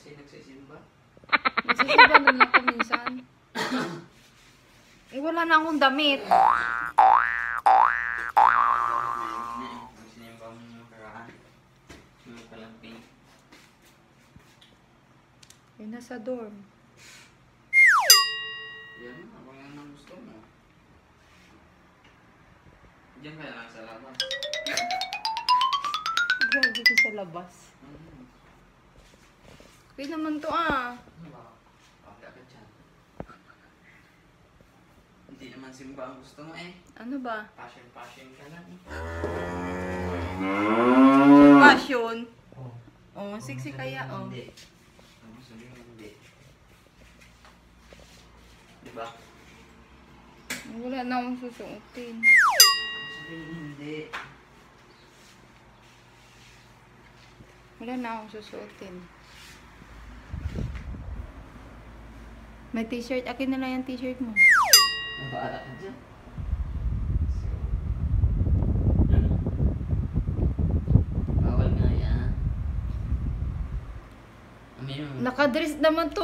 kasi nagsisimba. Nagsisimba naman ako minsan. Eh, wala na akong damit. Nagsinimba mo yung karaan. Yung palang pink. Eh, nasa dorm. Yan na, kung yan ang gusto mo. Diyan ka lang sa labas. Grabe ko sa labas. Okay naman to ah. Ano ba? Okay agad dyan. Hindi naman simba ang gusto mo eh. Ano ba? Passion ka lang eh. Passion. Oh. Oh, sexy kaya oh. Hindi. Ang gusto mo hindi. Diba? Wala na akong susuotin. Sabihin hindi. Wala na akong susuotin. May t-shirt. Akin na lang yung t-shirt mo. Ang baala ka dyan. Bawal nga yan. Nakadress naman to.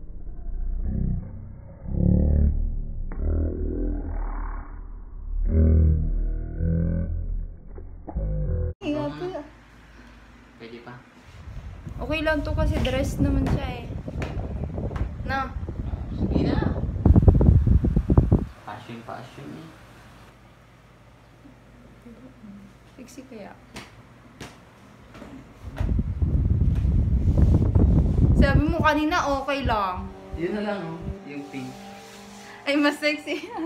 Pwede pa. Okay lang to kasi dress naman siya eh. Na. Sige na. Passion eh. Sexy kaya. Sabi mo kanina okay lang. Yun na lang oh. Yung pink. Ay, mas sexy yan.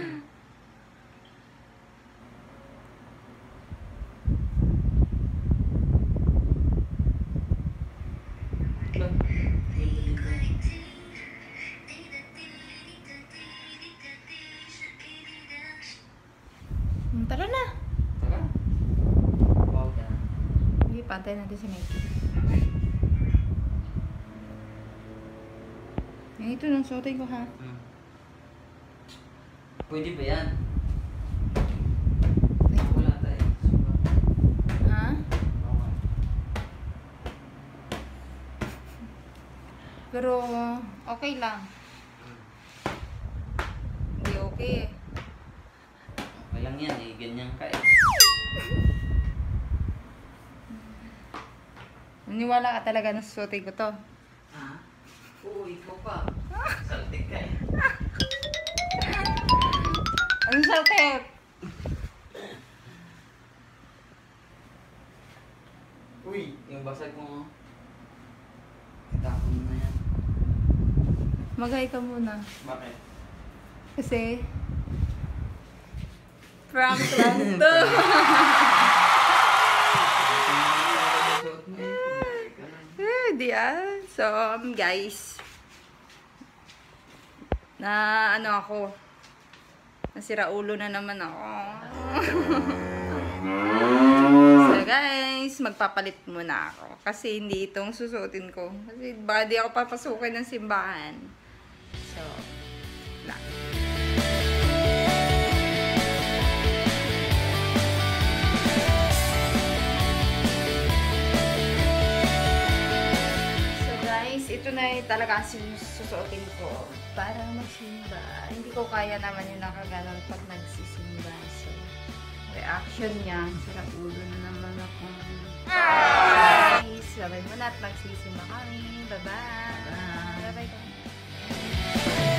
Tara na. Tara. Wow ka. Sige, pantay natin si Mikey. Yan ito nang suotin ko ha. Pwede ba yan? Wala tayo. Ha? Pero okay lang. Hindi okay eh. Okay lang yan eh. Ganyan ka eh. Naniwala ka talaga na susuotin ko to. Ha? Oo, ikaw pa. Saltik ka eh. Anong saltip? Uy, yung basag mo. Itapon mo na yan. Magay ka muna. Bakit? Kasi prank lang to. Di ah. So, guys. Na ano ako. Nasira ulo na naman ako. So, guys. Magpapalit muna ako. Kasi hindi itong susuotin ko. Kasi baka di ako papasukin ng simbahan. So, lang. Ito na talaga susuotin ko para magsimba. Hindi ko kaya naman yung nakaganon pag nagsisimba. So, reaction niya. Sira ulo na naman ako. Guys, sabay mo na at magsisimba kami. Bye-bye. Bye-bye.